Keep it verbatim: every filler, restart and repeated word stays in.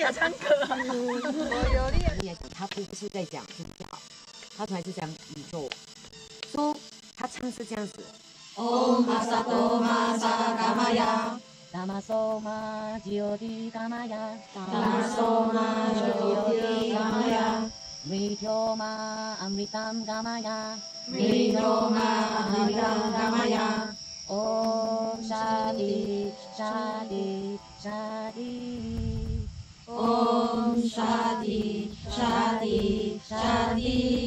要唱歌。 我有力。 你来讲，他不是在讲自己好，他还是讲宇宙。说他唱是这样子。Om Asato Masa Gamaya。Tamasoma Jyoti Gamaya. Tamasoma Jyoti Gamaya. Mrityoma Amritam Gamaya. Mrityoma Amritam Gamaya. Om Shadi Shadi Shadi. Om Shadi Shadi Shadi.